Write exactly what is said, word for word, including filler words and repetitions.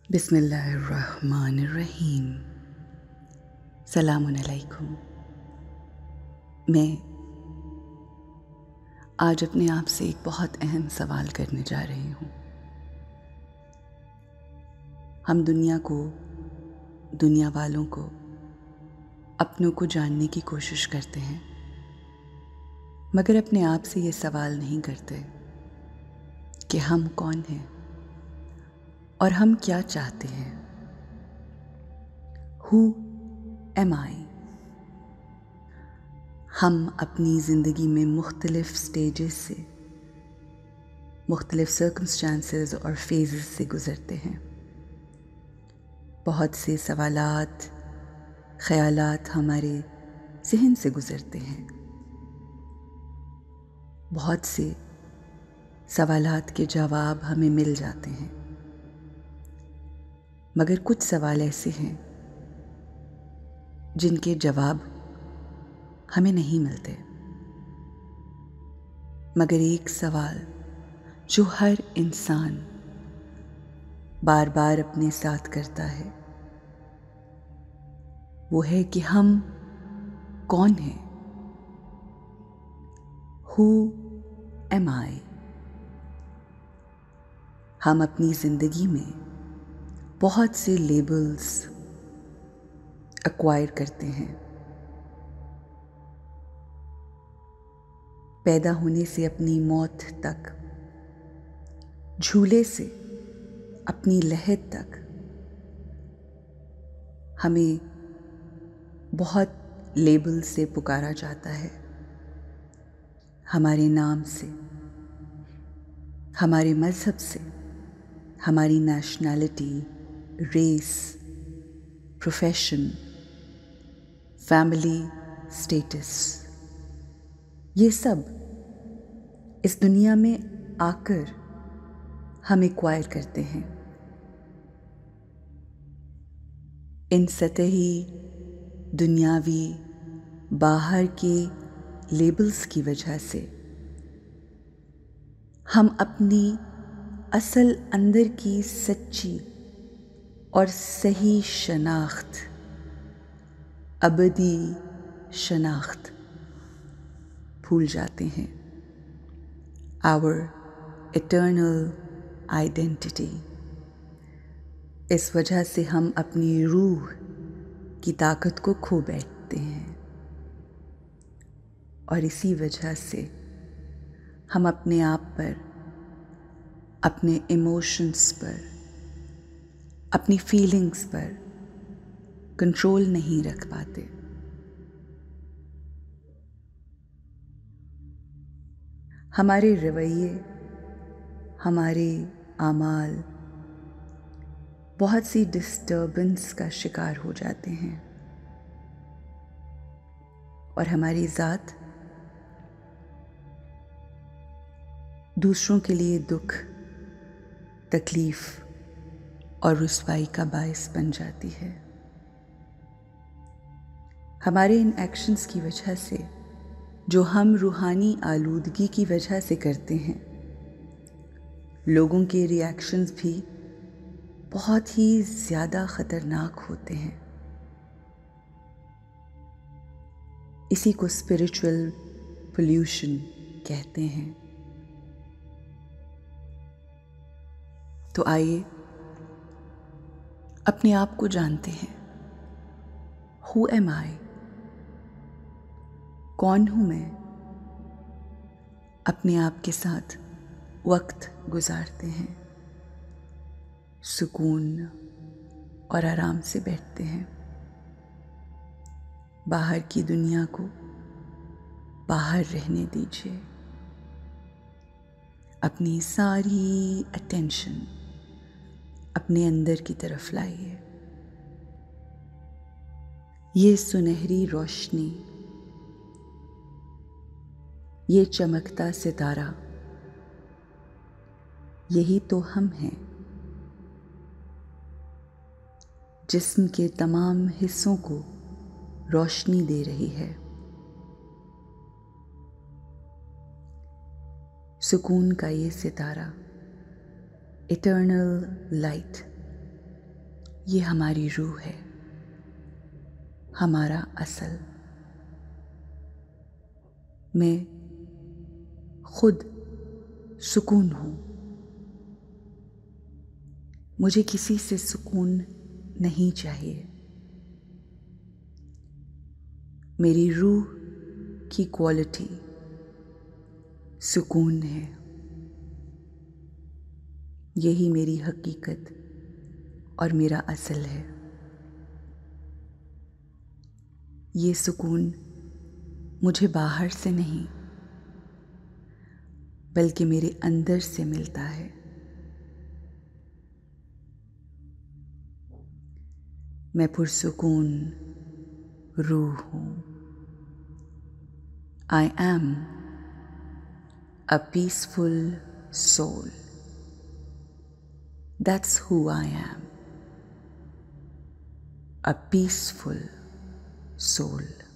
बिस्मिल्लाहिर्रहमानिर्रहीम। सलामुन अलैकुम। मैं आज अपने आप से एक बहुत अहम सवाल करने जा रही हूँ। हम दुनिया को, दुनिया वालों को, अपनों को जानने की कोशिश करते हैं, मगर अपने आप से ये सवाल नहीं करते कि हम कौन हैं और हम क्या चाहते हैं। Who am I? हम अपनी ज़िंदगी में मुख्तलिफ स्टेजेस से, मुख्तलिफ सर्कमस्टांसेस और फेजेस से गुज़रते हैं। बहुत से सवालात, ख़यालात हमारे ज़हन से गुज़रते हैं। बहुत से सवालात के जवाब हमें मिल जाते हैं, मगर कुछ सवाल ऐसे हैं जिनके जवाब हमें नहीं मिलते। मगर एक सवाल जो हर इंसान बार बार अपने साथ करता है, वो है कि हम कौन हैं। Who am I? हम अपनी ज़िंदगी में बहुत से लेबल्स एक्वायर करते हैं। पैदा होने से अपनी मौत तक, झूले से अपनी लहद तक, हमें बहुत लेबल से पुकारा जाता है। हमारे नाम से, हमारे मज़हब से, हमारी nationality, race, profession, family status, ये सब इस दुनिया में आकर हम एक्वायर करते हैं। इन सतही दुनियावी बाहर के लेबल्स की वजह से हम अपनी असल अंदर की सच्ची और सही शनाख्त, अबदी शनाख्त भूल जाते हैं। Our eternal identity। इस वजह से हम अपनी रूह की ताकत को खो बैठते हैं और इसी वजह से हम अपने आप पर, अपने इमोशंस पर, अपनी फीलिंग्स पर कंट्रोल नहीं रख पाते। हमारे रवैये, हमारे आमाल बहुत सी डिस्टर्बेंस का शिकार हो जाते हैं और हमारी ज़ात दूसरों के लिए दुख, तकलीफ और रुसवाई का बायस बन जाती है। हमारे इन एक्शंस की वजह से, जो हम रूहानी आलूदगी की वजह से करते हैं, लोगों के रिएक्शंस भी बहुत ही ज़्यादा ख़तरनाक होते हैं। इसी को स्पिरिचुअल पोल्यूशन कहते हैं। तो आइए अपने आप को जानते हैं। Who am I? कौन हूँ मैं? अपने आप के साथ वक्त गुजारते हैं, सुकून और आराम से बैठते हैं। बाहर की दुनिया को बाहर रहने दीजिए। अपनी सारी अटेंशन अपने अंदर की तरफ लाइए। ये सुनहरी रोशनी, ये चमकता सितारा, यही तो हम हैं। जिस्म के तमाम हिस्सों को रोशनी दे रही है। सुकून का ये सितारा, इटर्नल लाइट, ये हमारी रूह है, हमारा असल। मैं खुद सुकून हूँ। मुझे किसी से सुकून नहीं चाहिए। मेरी रूह की क्वालिटी सुकून है। यही मेरी हकीकत और मेरा असल है। ये सुकून मुझे बाहर से नहीं बल्कि मेरे अंदर से मिलता है। मैं पुरसुकून रूह हूँ। I am a peaceful soul. That's who I am. A peaceful soul.